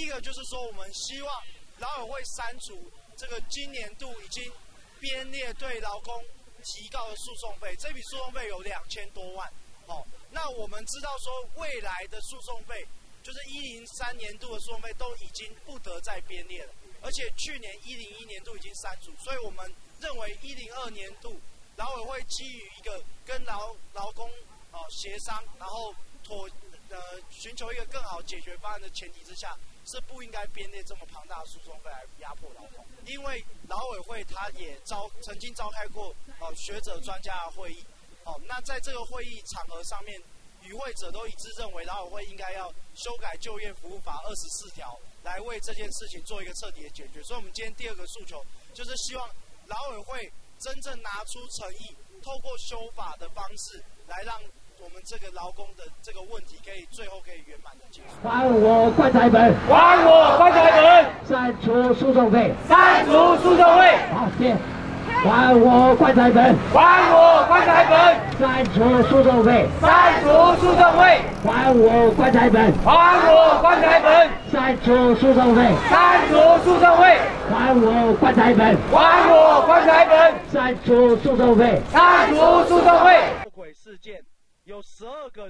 一个就是说，我们希望劳委会删除这个今年度已经编列对劳工提告的诉讼费，这笔诉讼费有2000多万。那我们知道说，未来的诉讼费，就是103年度的诉讼费都已经不得再编列了，而且去年101年度已经删除，所以我们认为102年度劳委会基于一个跟劳工协商，然后寻求一个更好解决方案的前提之下，是不应该编列这么庞大的诉讼费来压迫劳工。因为劳委会他也曾经召开过学者专家的会议，那在这个会议场合上面，与会者都一致认为劳委会应该要修改就业服务法24条，来为这件事情做一个彻底的解决。所以我们今天第二个诉求就是希望劳委会真正拿出诚意，透过修法的方式来让我们这个劳工的这个问题最后可以圆满的结束。 还我棺材本！ 还我棺材本！ 删除诉讼费！ 删除诉讼费！ 好，谢。还我棺材本！ 还我棺材本！ 删除诉讼费！ 删除诉讼费！ 还我棺材本！ 还我棺材本！ 删除诉讼费！ 删除诉讼费！ 还我棺材本！ 还我棺材本！ 删除诉讼费！ 删除诉讼费！ 卧轨事件有12个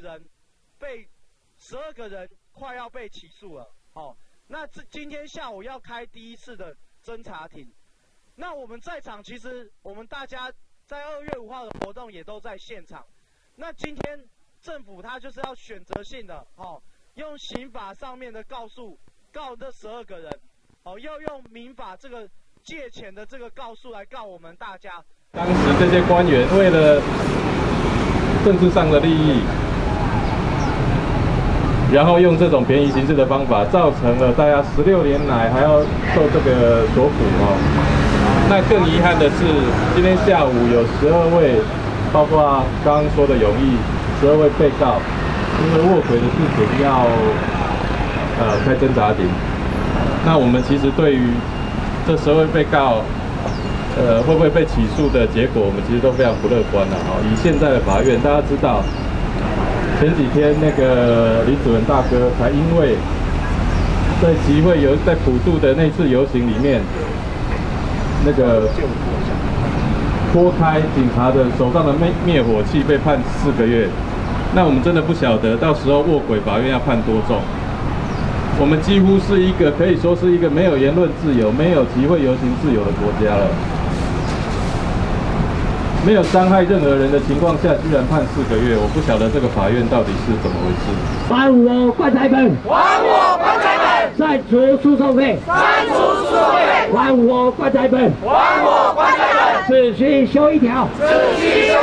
人快要被起诉了。那今天下午要开第一次的侦查庭。那我们在场，其实我们大家在2月5号的活动也都在现场。那今天政府他就是要选择性的，用刑法上面的告这12个人，要用民法这个借钱的这个告诉来告我们大家。 当时这些官员为了政治上的利益，然后用这种便宜行事的方法，造成了大家16年来还要受这个所苦那更遗憾的是，今天下午有12位，包括刚刚说的永义12位被告，因为卧轨的事情要开侦查庭。那我们其实对于这12位被告，会不会被起诉的结果，我们其实都非常不乐观以现在的法院，大家知道，前几天那个林子文大哥才因为在集会在普渡的那次游行里面，那个拨开警察的手上的灭火器被判4个月，那我们真的不晓得到时候卧轨法院要判多重。我们几乎是一个可以说是一个没有言论自由、没有集会游行自由的国家了。没有伤害任何人的情况下，居然判4个月，我不晓得这个法院到底是怎么回事。 还我棺材本！ 还我棺材本！ 删除诉讼费！ 删除诉讼费！ 还我棺材本！ 还我棺材本！ 只需修1条！ 只需修